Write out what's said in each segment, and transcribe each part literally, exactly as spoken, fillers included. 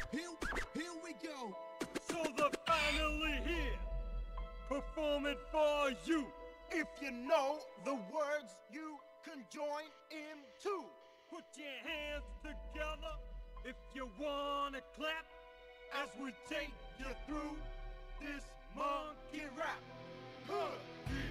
Here, here we go. So they're finally here, performing for you. If you know the words, you can join in too. Put your hands together if you wanna clap as we take you through this monkey rap. Huh.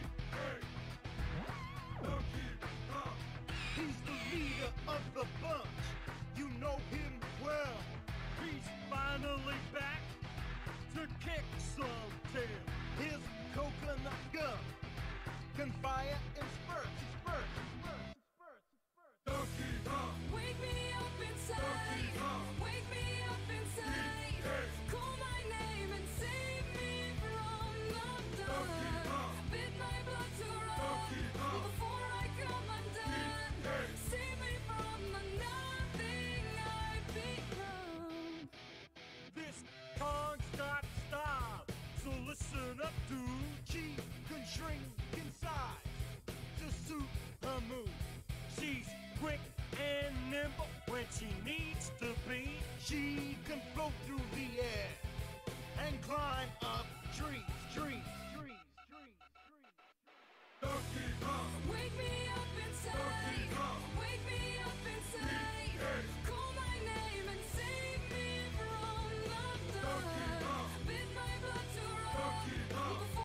He's the leader of the bunch. You know him well. He's finally back to kick some tail. His coconut gun can fire in spurts, spurts, spurts, spurts, spurts. Donkey Kong. Wake me up inside. Wake me up inside. Call my name and save me from the dark. Bid my blood to run before I come undone. Save me from the nothing I've become. This Kong's got style, so listen up, dude. She can shrink in size to suit her mood. She's quick and nimble when she needs to be. She can float through the air and climb up trees, trees, trees, trees, trees. Donkey Kong. Wake me up inside. Wake me up inside. Call my name and save me from the dark. Bid my blood to run before.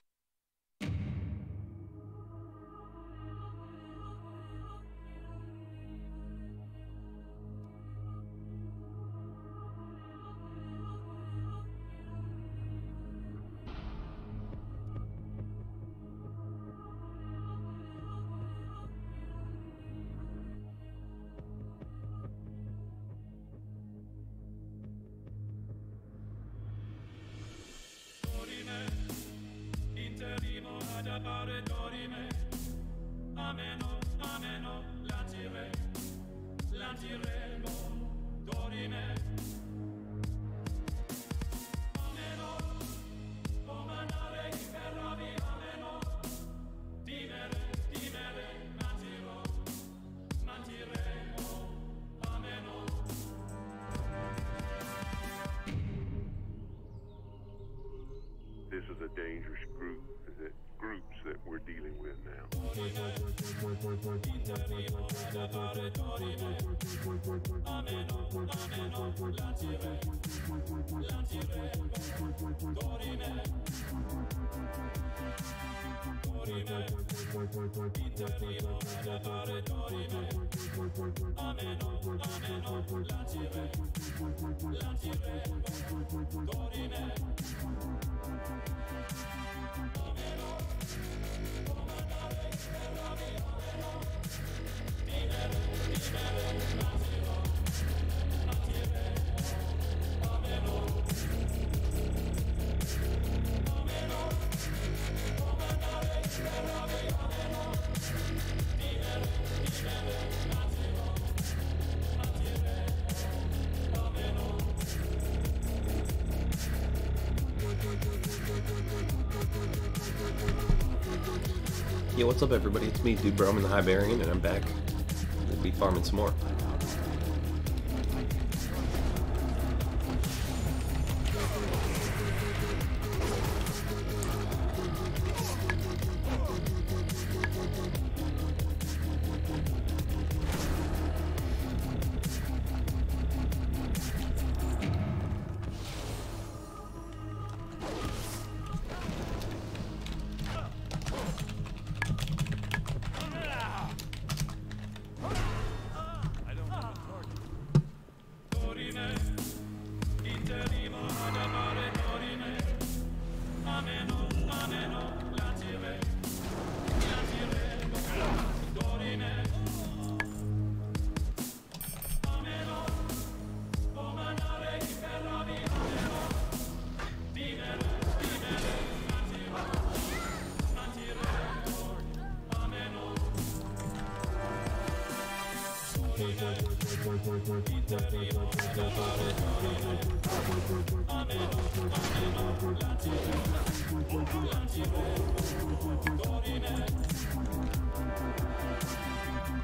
Dorime, interimo ad appare dorime. Ameno, ameno, lancire, lanciremo, dorime. Ameno, comandare i ferrovi, ameno. Dimere, dimere, mantirò, mantiremo, ameno. This is a dangerous group, that groups that we're dealing with now. Yo, what's up everybody? It's me, Dude Broman, the Hiberian, and I'm back. We'll be farming some more.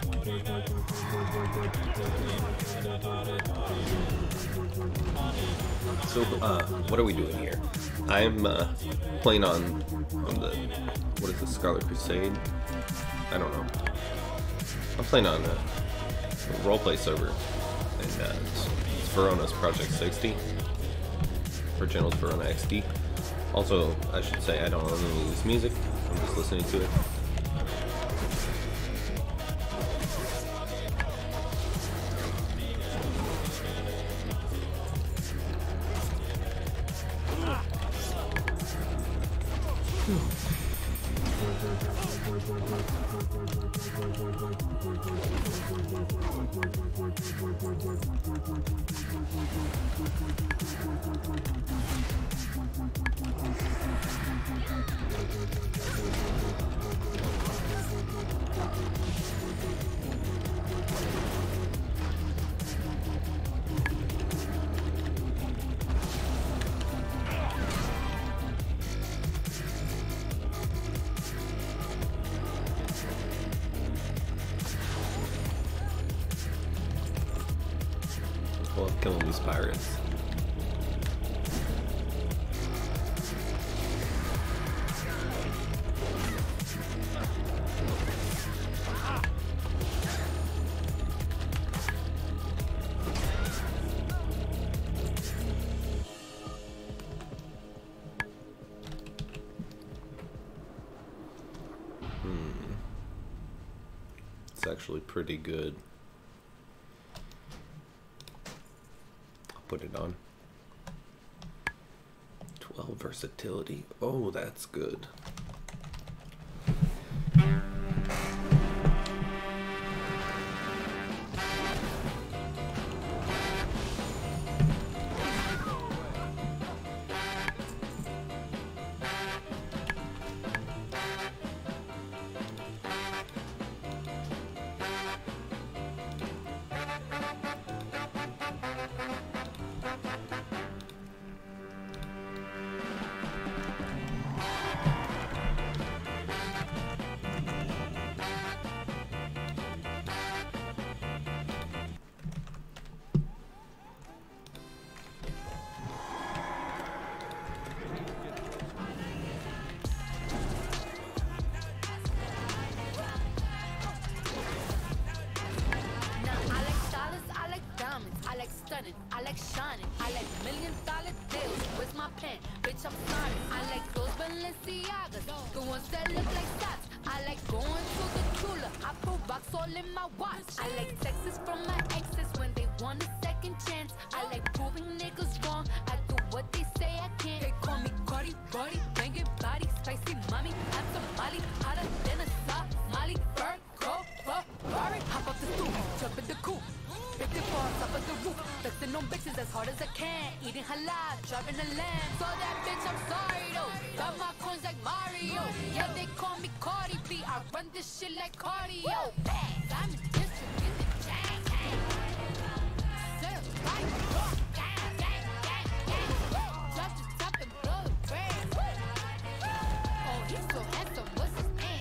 So, uh, what are we doing here? I'm uh, playing on on the what is this, Scarlet Crusade? I don't know. I'm playing on a, a roleplay server, and uh, it's, it's Verona's Project sixty, for General's Verona X D. Also, I should say I don't own any of this music. I'm just listening to it. Well, killing these pirates. Hmm. It's actually pretty good. Put it on. twelve versatility. Oh, that's good. I like shining, I like million dollar deals. Where's my pen? Bitch, I'm signing. I like those Balenciagas, the ones that look like socks. I like going to the cooler. I put rocks all in my watch. I like texts from my exes when they want a second chance. I like proving niggas wrong. I do what they say I can't. They call me Cardi, Cardi, banging body, spicy mommy. I'm Somali, hotter than a Somali. Bird, go, Ferrari, hop off the stoop, jump in the coupe. Big the bar, top of the roof, flexing on bitches as hard as I can. Eating halal, driving a lamb. So that bitch, I'm sorry though. Got my coins like Mario. Yeah, they call me Cardi B. I run this shit like cardio. I'm in district in the chain. Certified, gang, gang, gang, gang. Drop the top and blow the brand. Oh, he's so handsome, what's his name?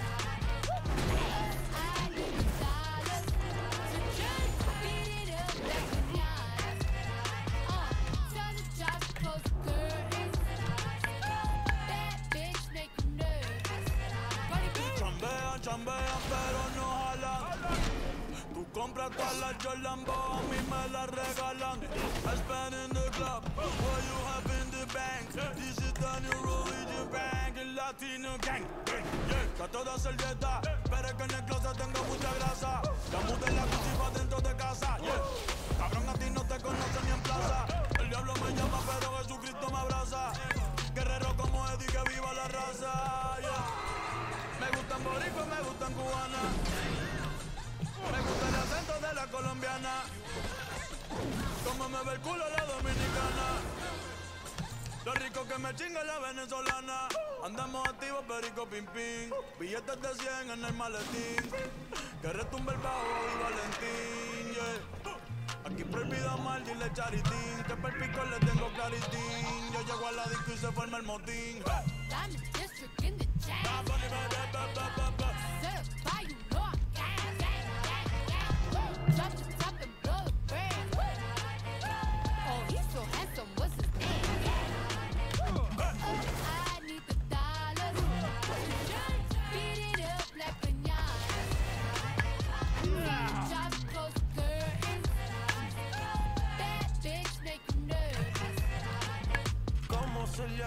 I need dollars to just beat it up like manana. Uh, tell the job to close the curtains. That bitch make you nervous. Cardi B. Chambean, chambean, pero no jalan. Tú compras todas las Jolambo, a mí me las regalan. I spend in the club, what you have in the bank. This is the new religion bank, el Latino gang. Yeah, está toda servieta, pero es que en el closet tengo mucha grasa. Ya mudé la cuchilla dentro de casa, yeah. Cabrón, a ti no te conocen ni en plaza. El diablo me llama, pero Jesucristo me abraza. Guerrero como Eddie, que viva la raza, yeah. Me gustan boricua, me gustan cubana. Me gusta el acento de la colombiana. Como me ve el culo la dominicana. Lo rico que me chinga la venezolana. Andamos activos, perico, pim, pim. Billetes de cien en el maletín. Que retumbe el bajo y Valentín, yeah. Aquí prohibido amar, dile charitín. Que per pico le tengo claritín. Yo llego a la disco y se forma el motín. I'm in district in the chain. Certified, you know I'm gang, gang.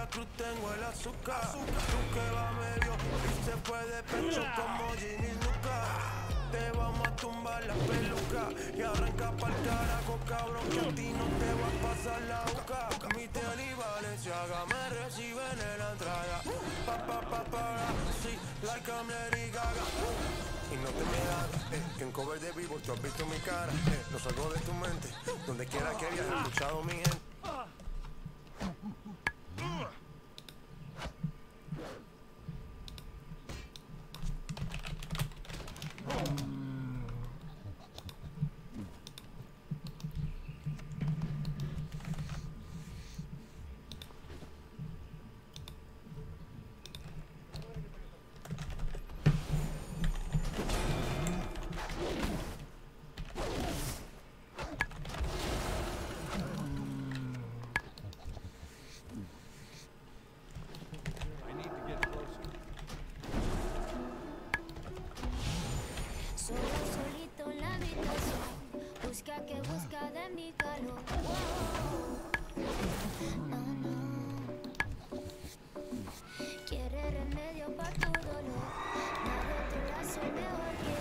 Celia Cruz tengo el azúcar. Tú que va medio y se fue de pecho como Ginny Luca. Te vamos a tumbar la peluca y arranca pa'l carajo, cabrón, que a ti no te va a pasar la boca. Mi tele y Valenciaga me reciben en la entrada. Pa, pa, pa, para, sí, like I'm Lady Gaga. Y no te me hagas, eh, que en cover de vivo tú has visto mi cara. Eh, no salgo de tu mente, donde quiera que hayas escuchado mi gente. Solo solito en la habitación, busca que busca de mi calor. No, no. Quiere remedio para tu dolor, nada otro lazo mejor que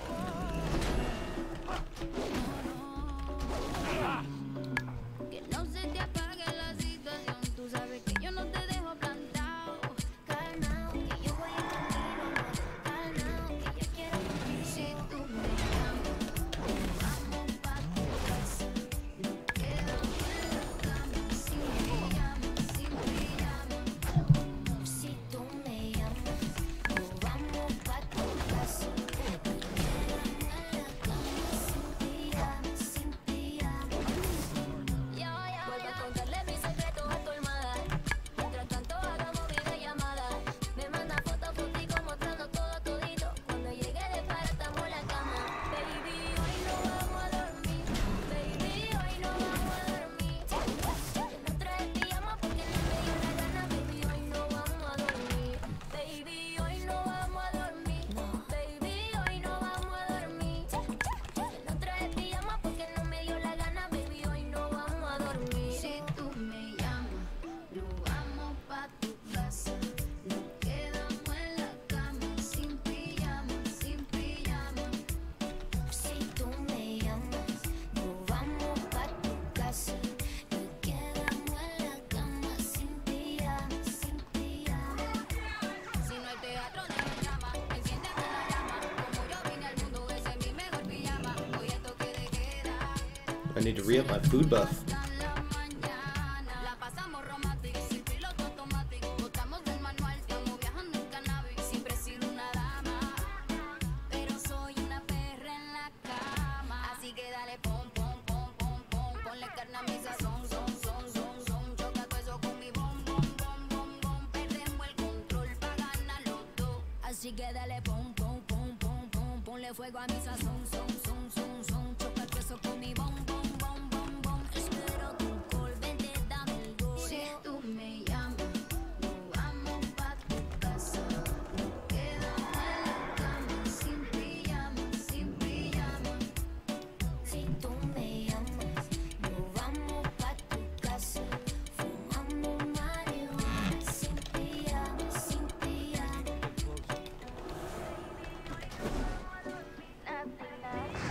yo. Que no se te apague la situación, tú sabes que yo no te dejo plantado. Calmao, que yo voy en camino, calmao, que yo quiero contigo. Si tú me llamas, vamos pa' tu casa. No quedamos en la cama, sin pijama, sin pijama. Si tú me llamas, nos vamos pa' tu casa. No quedamos en la cama, sin pijama, sin pijama. Vuelvo a contarle mis secretos a tu almohada. Mientras tanto hagamos videollamada. Me manda fotos contigo mostrando todo todito. Cuando llegue de para estamos en la cama. Baby, hoy no vamos a dormir. Baby, hoy no vamos a dormir. Yo no traje pijama porque no me dio la gana. Baby, hoy no vamos a dormir. Baby, hoy no vamos a dormir. Baby, hoy no vamos a dormir. Yo no traje pijama porque no me dio la gana. Baby, hoy no vamos a dormir. Si tú me llamas, nos vamos pa' tu casa. Nos quedamos en la cama, sin pijama, sin pijama. Si tú me llamas, nos vamos pa' tu casa. Nos quedamos en la cama, sin pijama, sin pijama. Si no hay teatro ni hay drama, enciéndete la llama. Como yo vine al mundo, ese es mi mejor pijama. Hoy es toque de queda. I need to re-up my food buff. La pasamos romántico, sin piloto automático. Botamos del manual, estamos viajando en cannabis. Siempre he sido una dama, pero soy una perra en la cama. Así que dale pom, pom, pom, pom, pom. Ponle carne a mi sazón, son, son, son, son. Choca todo eso con mi bom, bom, bom, bom, bom. Perdemos el control pa' ganar los dos. Así que dale pom, pom, pom, pom, pom. Ponle fuego a mi sazón, son, son, son, son. Choca todo eso con mi bom, bom, bom, bom, bom. Espero tu call, vente, dame el go. Si tú me llamas, nos vamos pa' tu casa. Nos quedamos en la cama, sin pijama, sin pijama. Si tú me llamas, nos vamos pa' tu casa. Fumamos marihuana, sin pijama, sin pijama.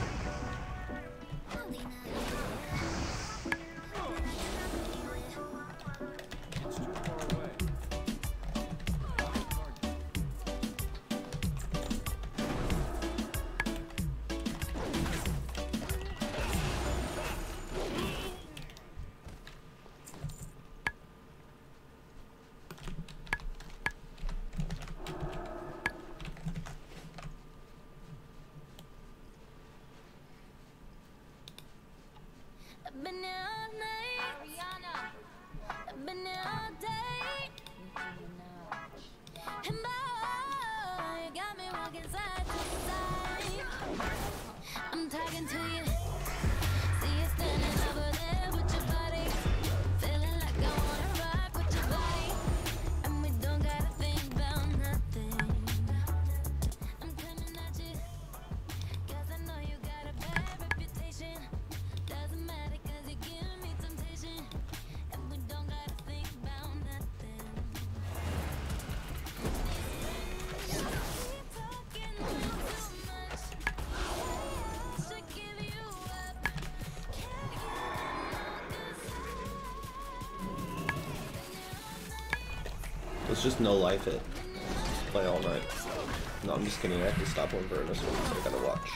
Let's just no life it. Play all night. No, I'm just kidding. I have to stop one for this one, so I gotta watch.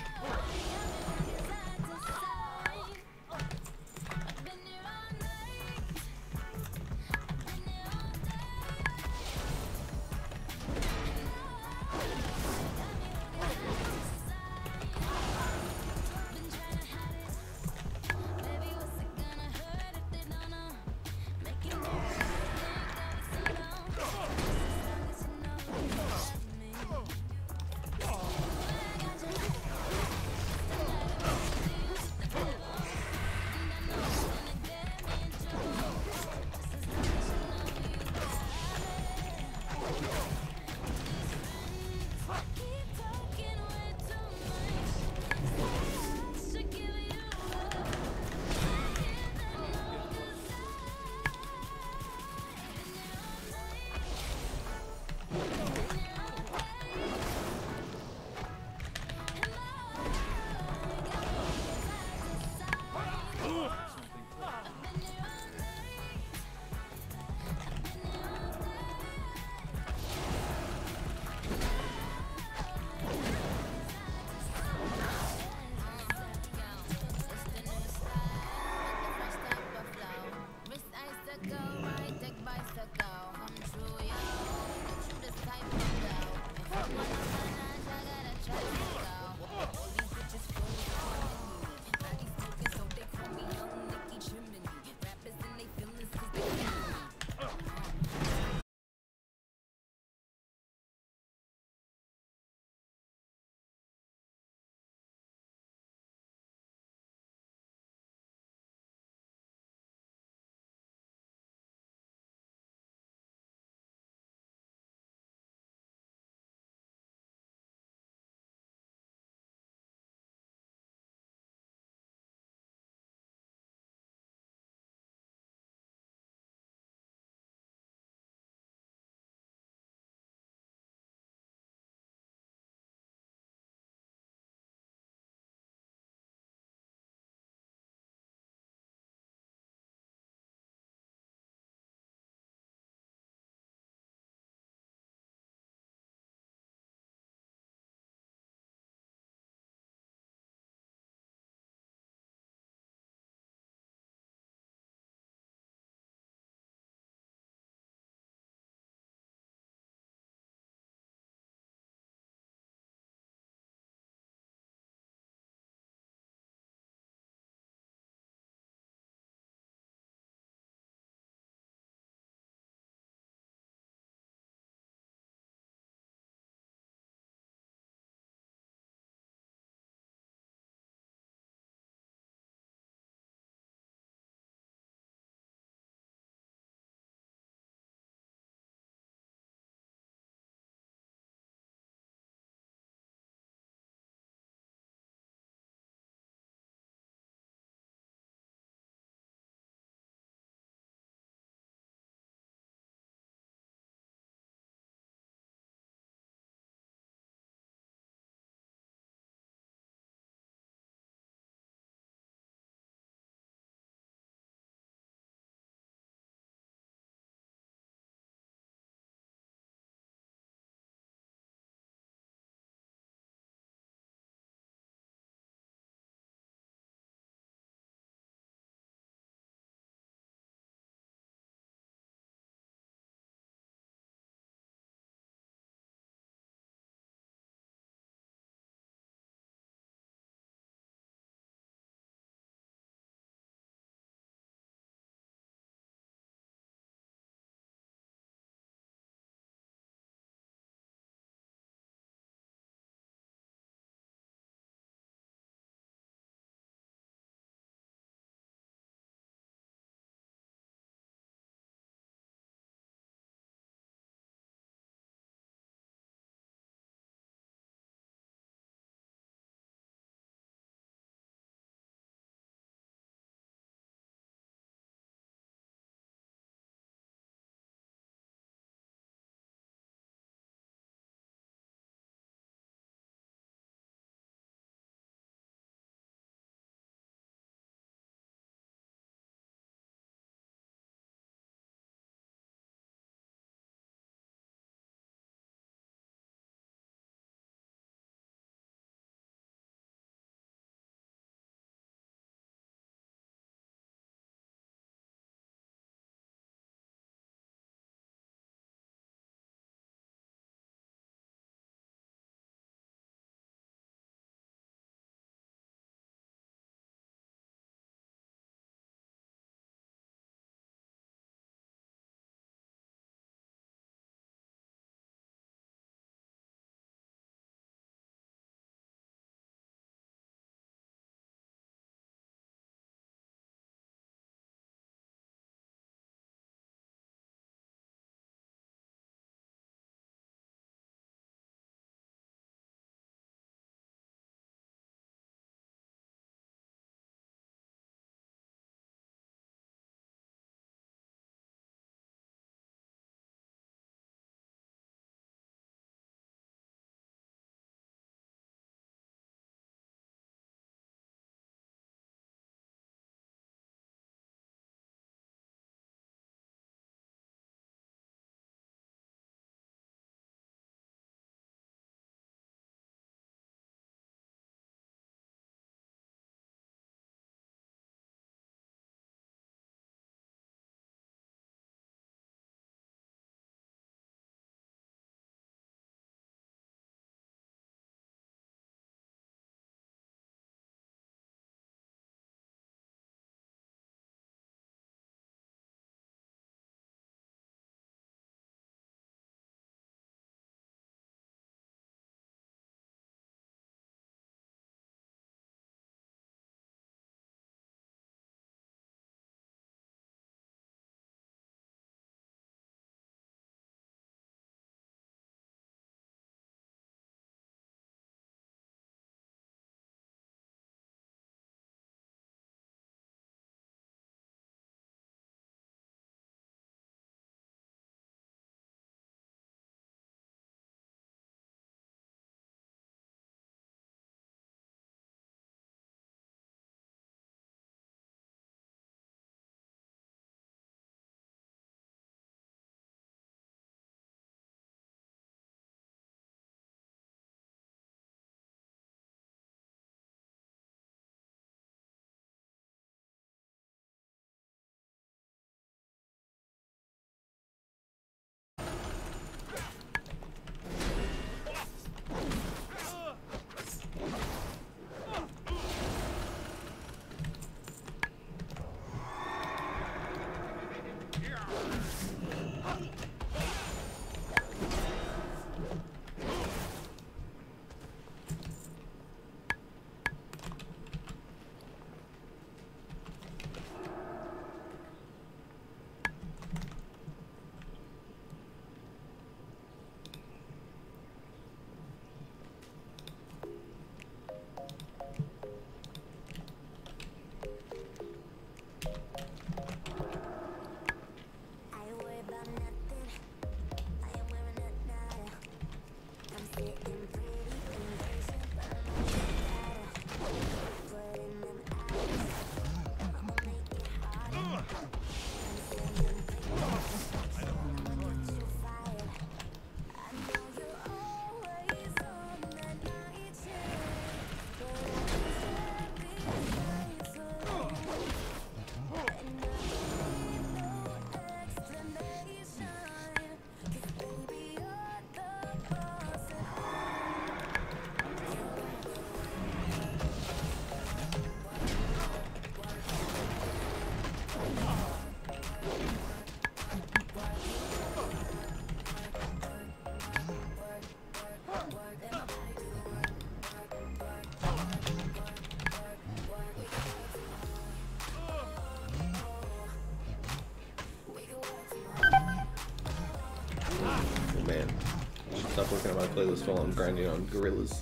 Oh man. Stop looking at my playlist while I'm grinding on Gorillas.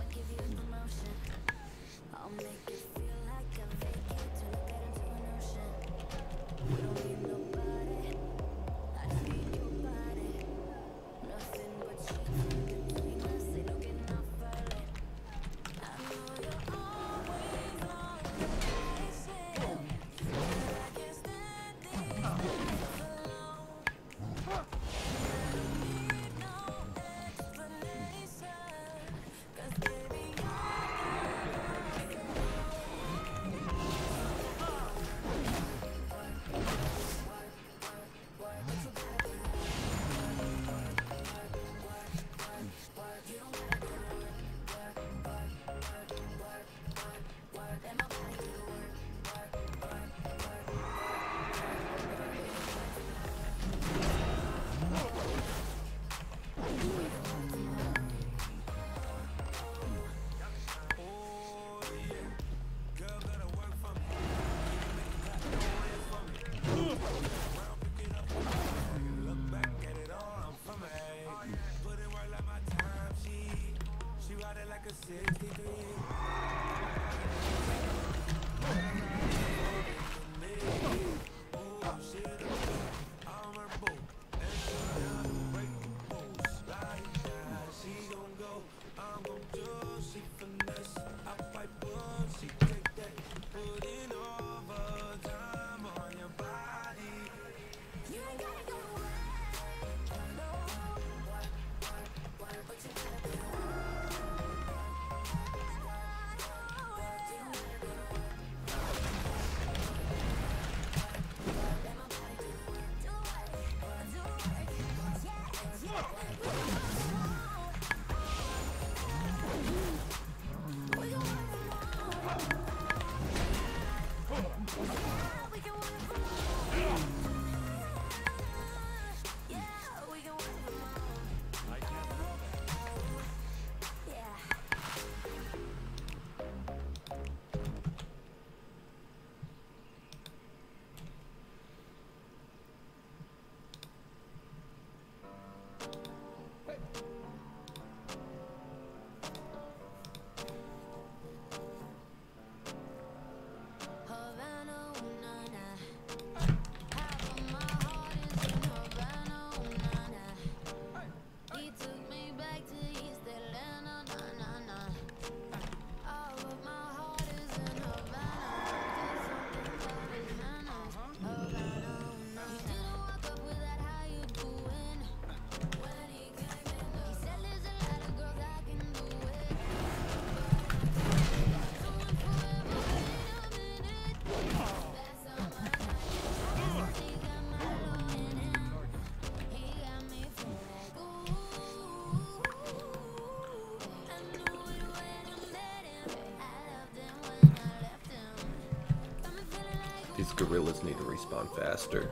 These gorillas need to respawn faster.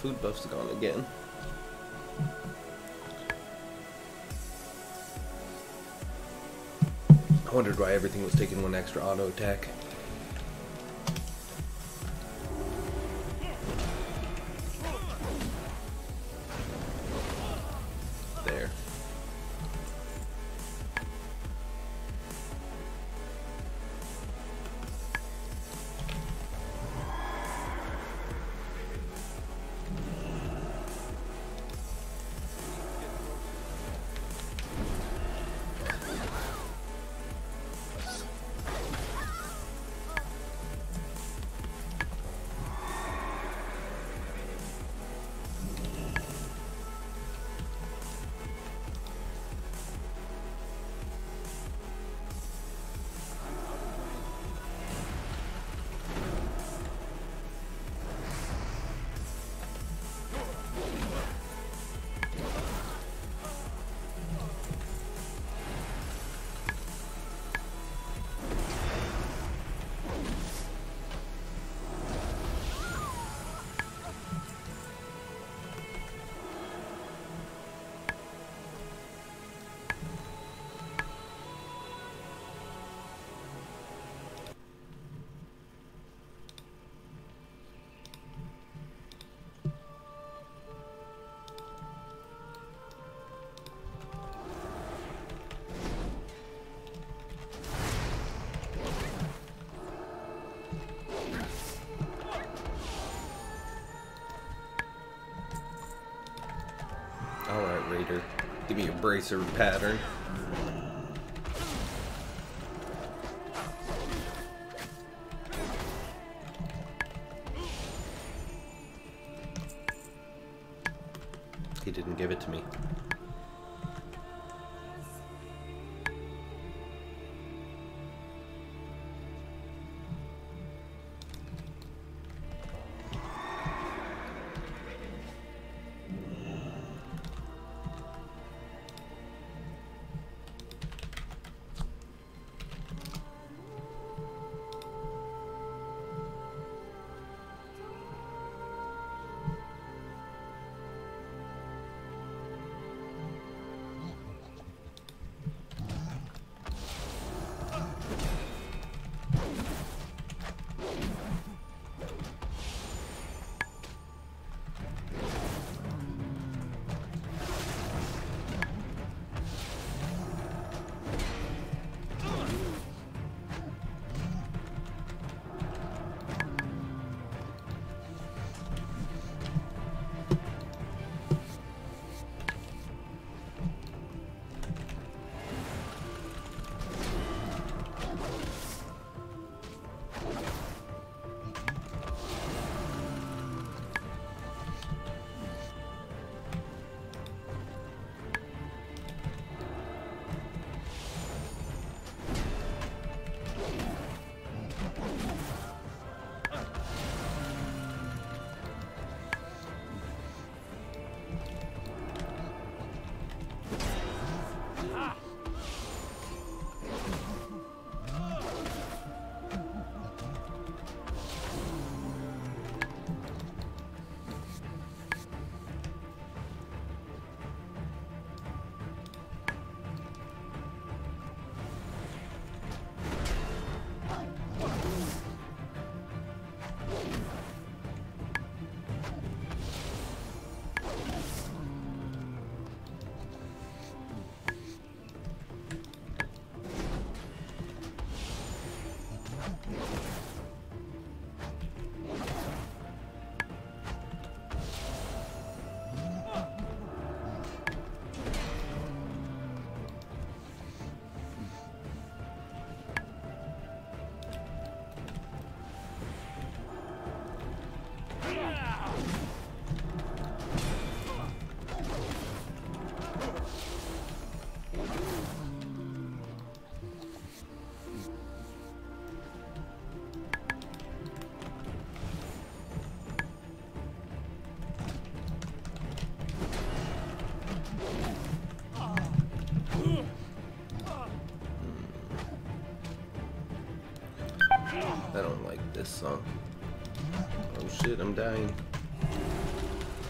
food buff's gone again. I wondered why everything was taking one extra auto attack. There. Alright, Raider. Give me your bracer pattern. He didn't give it to me. I don't like this song. Oh shit, I'm dying.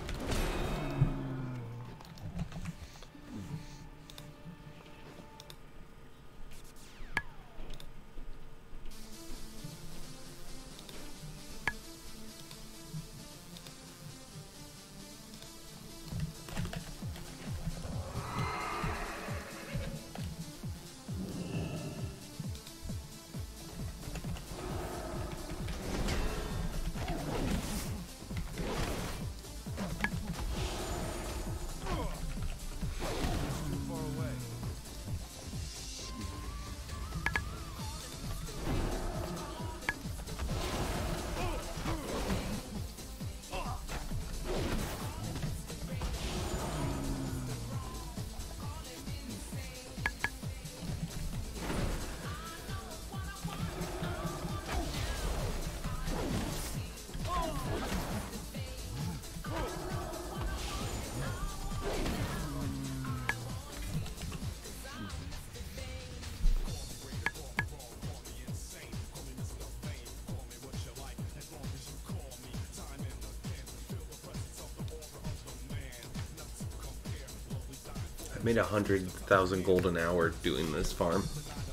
Made a hundred thousand gold an hour doing this farm.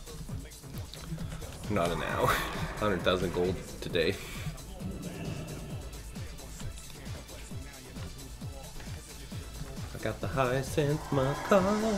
Not an hour. Hundred thousand gold today. I got the Hyacinth Macaw.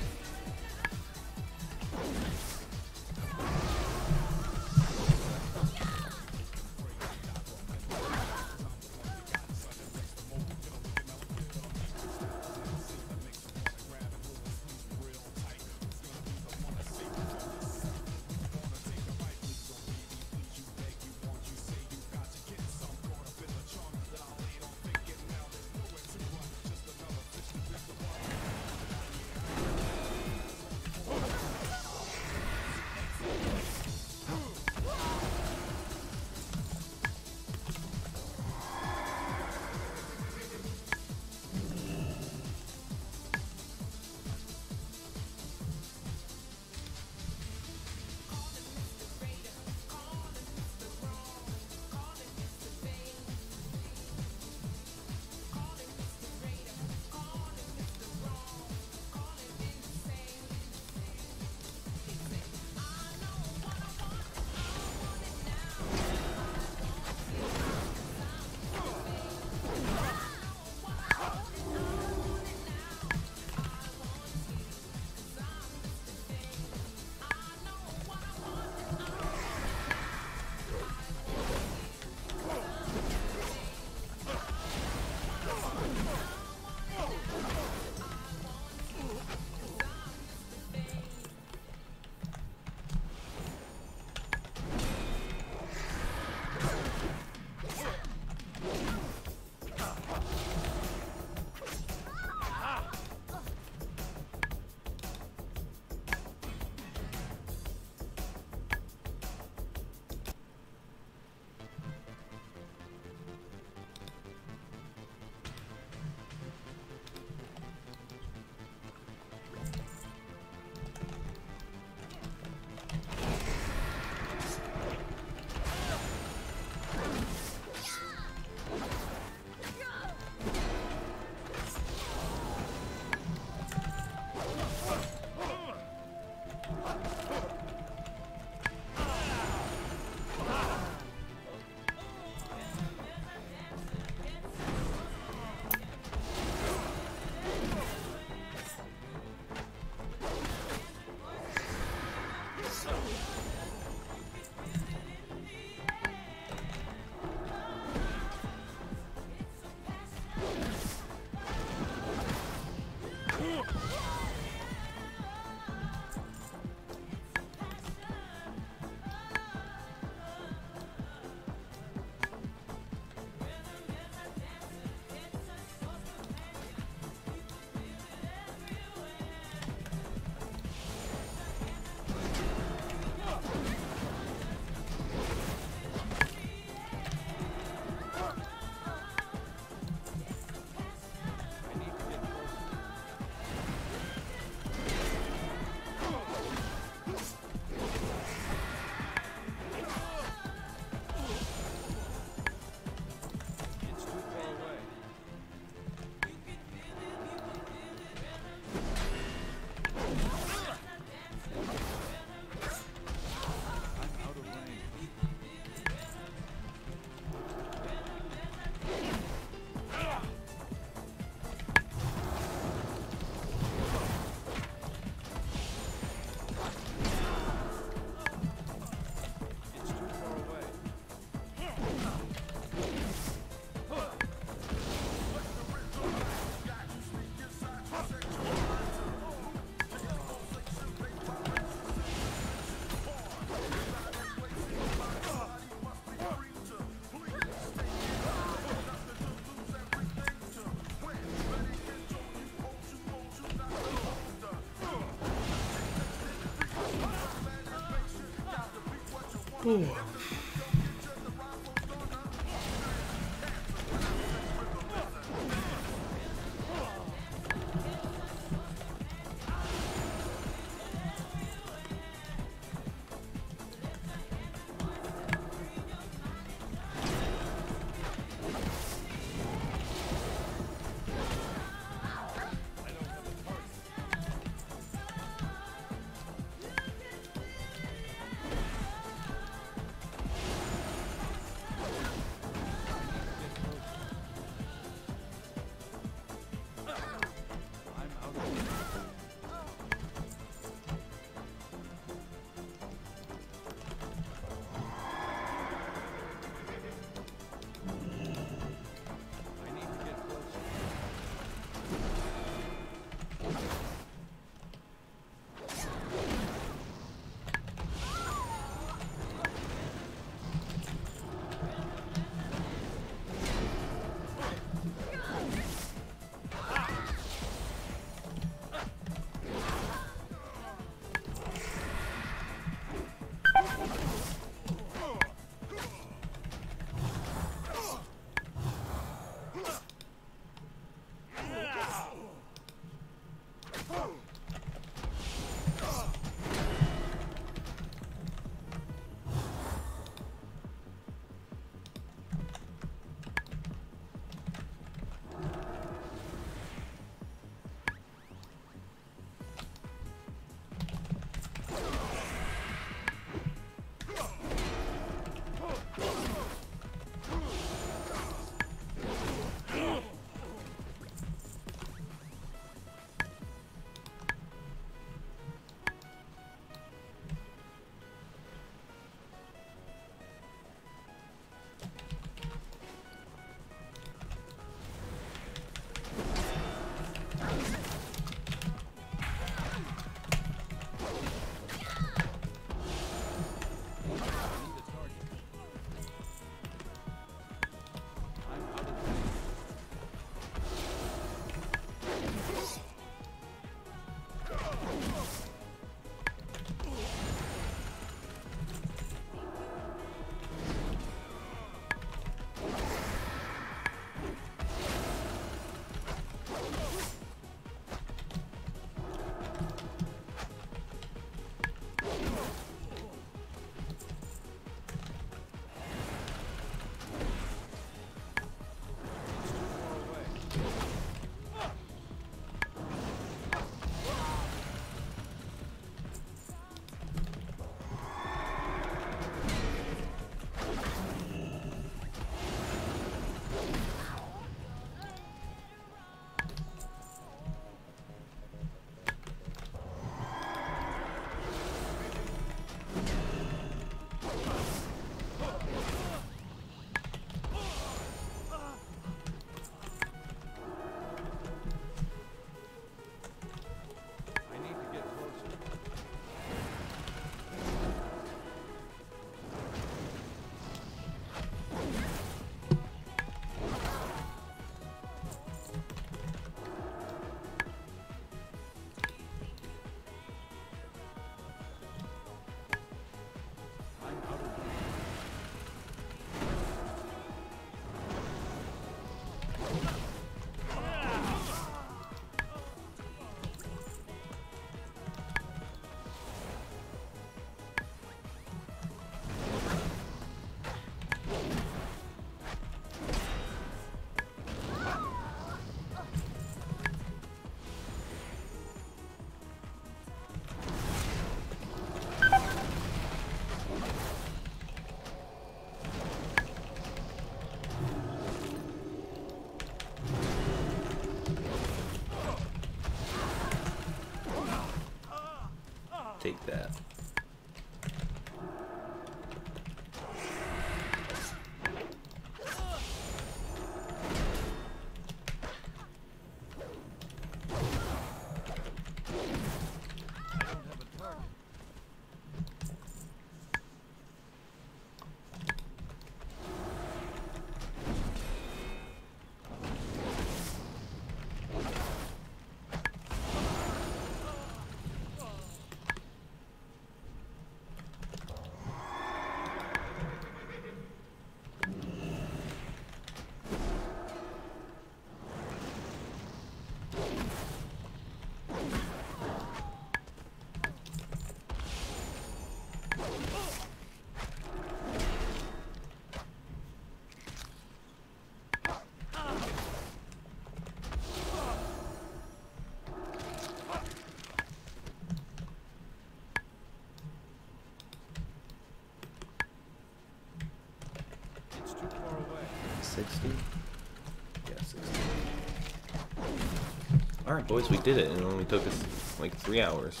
sixty? Yeah, sixty. Alright, boys, we did it, and it only took us like three hours.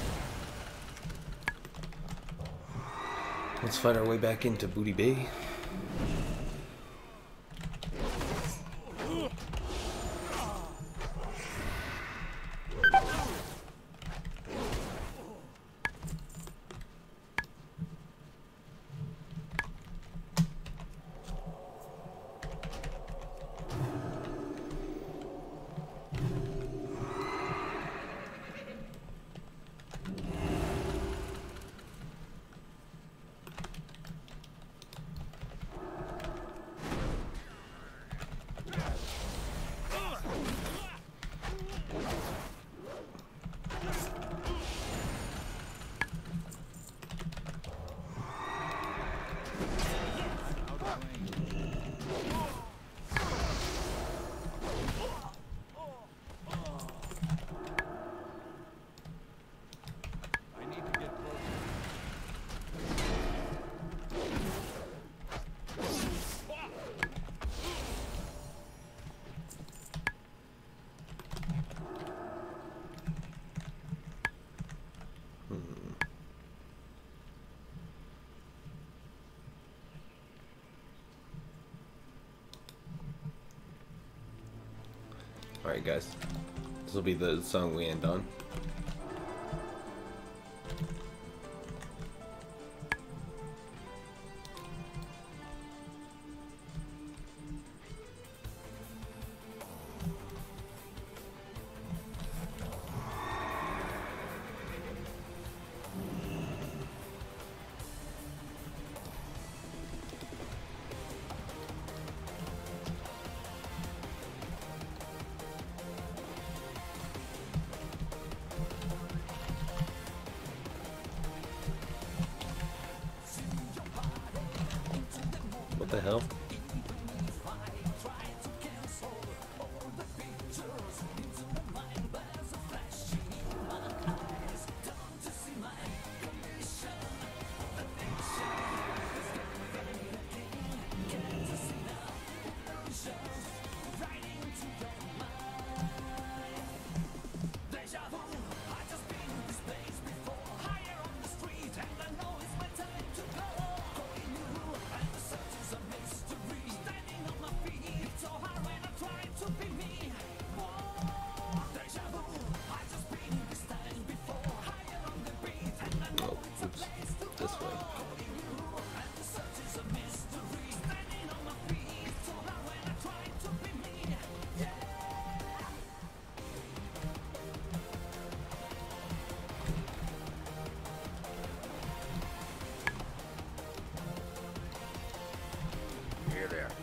Let's fight our way back into Booty Bay. Alright guys, this will be the song we end on. What the hell? Oh, oops. This way. Here there.